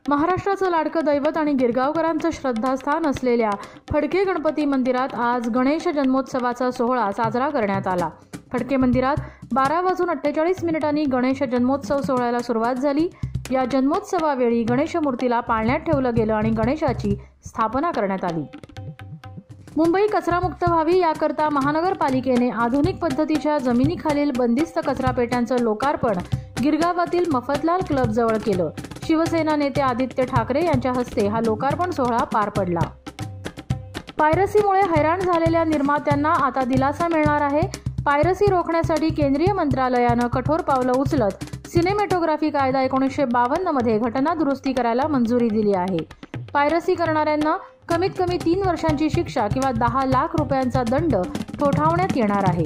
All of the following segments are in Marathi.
महाराष्ट्राचं लाडकं दैवत आणि गिरगावकरांचं श्रद्धास्थान असलेल्या फडके गणपती मंदिरात आज गणेश जन्मोत्सवाचा सोहळा साजरा करण्यात आला। फडके मंदिरात 12:48 गणेश जन्मोत्सव सोहळ्याला सुरुवात झाली। या जन्मोत्सवावेळी गणेश मूर्तीला पाळण्यात ठेवलं गेलं आणि गणेशाची स्थापना करण्यात आली। मुंबई कचरामुक्त व्हावी याकरता महानगरपालिकेने आधुनिक पद्धतीच्या जमिनीखालील बंदिस्त कचरा पेट्यांचं लोकार्पण गिरगावातील मफतलाल क्लब जवळ केलं। शिवसेना नेते आदित्य ठाकरे यांच्या हस्ते हा लोकार्पण सोहळा पार पडला। पायरसीमुळे हैराण झालेल्या निर्मात्यांना आता दिलासा मिळणार आहे। पायरसी रोखण्यासाठी केंद्रीय मंत्रालयानं कठोर पावलं उचलत सिनेमॅटोग्राफी कायदा 1952 मध्ये घटना दुरुस्ती करायला मंजुरी दिली आहे। पायरसी करणाऱ्यांना कमीत कमी 3 वर्षांची शिक्षा किंवा 10 लाख रुपयांचा दंड ठोठावण्यात येणार आहे।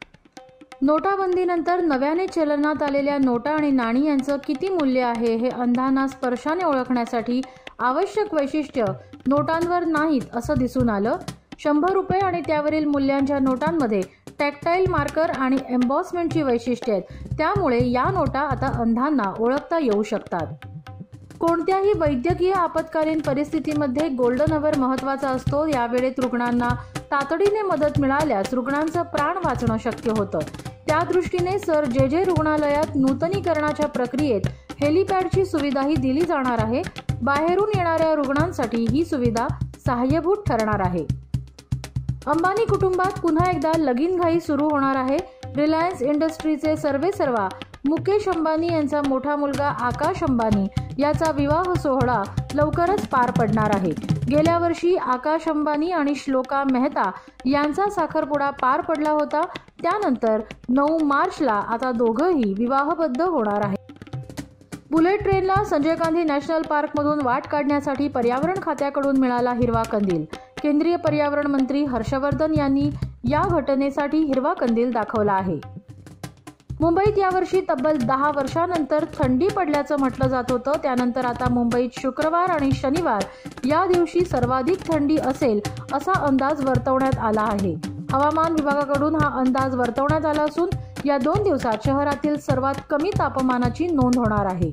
नोटाबंदीनंतर नव्याने चलनात आलेल्या नोटा आणि नाणी यांचं किती मूल्य आहे हे अंधांना स्पर्शाने ओळखण्यासाठी आवश्यक वैशिष्ट्य नोटांवर नाहीत असं दिसून आलं। 100 रुपये आणि त्यावरील मूल्यांच्या नोटांमध्ये टॅक्टाईल मार्कर आणि एम्बॉसमेंटची वैशिष्ट्ये आहेत, त्यामुळे या नोटा आता अंधांना ओळखता येऊ शकतात। कोणत्याही वैद्यकीय आपत्कालीन परिस्थितीमध्ये गोल्डन अवर महत्त्वाचा असतो। यावेळेत रुग्णांना तातडीने मदत मिळाल्यास रुग्णांचं प्राण वाचणं शक्य होतं। त्या दृष्टीने सर जे रुग्णालयात नूतनीकरणाच्या प्रक्रियेत हेलिपॅडची सुविधाही दिली जाणार आहे। बाहेरून येणाऱ्या रुग्णांसाठी ही सुविधा सहाय्यभूत ठरणार आहे। अंबानी कुटुंबात पुन्हा एकदा लगीनघाई सुरू होणार आहे। रिलायन्स इंडस्ट्रीचे सर्वेसर्वा मुकेश अंबानी यांचा मोठा मुलगा आकाश अंबानी याचा विवाह सोहळा लवकरच पार पडणार आहे। गेल्या वर्षी आकाश अंबानी आणि श्लोका मेहता यांचा साखरपुडा पार पडला होता। त्यानंतर 9 मार्चला आता दोघंही विवाहबद्ध होणार आहेत। बुलेट ट्रेनला संजय गांधी नॅशनल पार्कमधून वाट काढण्यासाठी पर्यावरण खात्याकडून मिळाला हिरवा कंदील। केंद्रीय पर्यावरण मंत्री हर्षवर्धन यांनी या घटनेसाठी हिरवा कंदील दाखवला आहे। मुंबईत यावर्षी तब्बल 10 वर्षांनंतर थंडी पडल्याचं म्हटलं जात होतं। त्यानंतर आता मुंबईत शुक्रवार आणि शनिवार या दिवशी सर्वाधिक थंडी असेल असा अंदाज वर्तवण्यात आला आहे। हवामान विभागाकडून हा अंदाज वर्तवण्यात आला असून या 2 दिवसात शहरातील सर्वात कमी तापमानाची नोंद होणार आहे।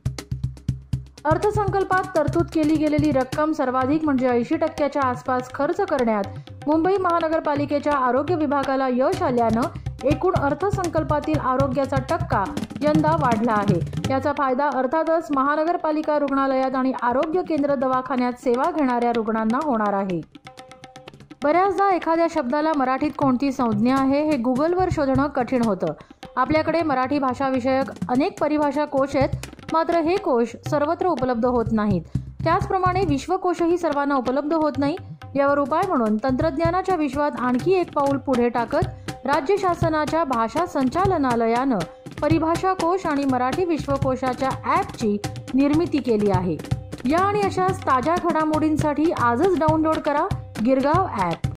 अर्थसंकल्पात तरतूद केली गेलेली रक्कम सर्वाधिक म्हणजे 80% आसपास खर्च करण्यात मुंबई महानगरपालिकेच्या आरोग्य विभागाला यश आल्यानं एकूण अर्थसंकल्पातील आरोग्याचा टक्का यंदा वाढला आहे। याचा फायदा अर्थातच महानगरपालिका रुग्णालयात आणि आरोग्य केंद्र दवाखान्यात सेवा घेणाऱ्या रुग्णांना होणार आहे। बऱ्याचदा एखाद्या शब्दाला मराठीत कोणती संज्ञा आहे हे गुगलवर शोधणं कठीण होतं। आपल्याकडे मराठी भाषा विषयक अनेक परिभाषा कोश आहेत, मात्र हे कोश सर्वत्र उपलब्ध होत नाहीत। त्याचप्रमाणे विश्वकोशही सर्वांना उपलब्ध होत नाही। यावर उपाय म्हणून तंत्रज्ञानाच्या विश्वात आणखी एक पाऊल पुढे टाकत राज्य शासनाच्या भाषा संचालनालयानं परिभाषा कोश आणि मराठी विश्वकोशाच्या ॲपची निर्मिती केली आहे। या आणि अशाच ताज्या घडामोडींसाठी आजच डाउनलोड करा गिरगाव ॲप।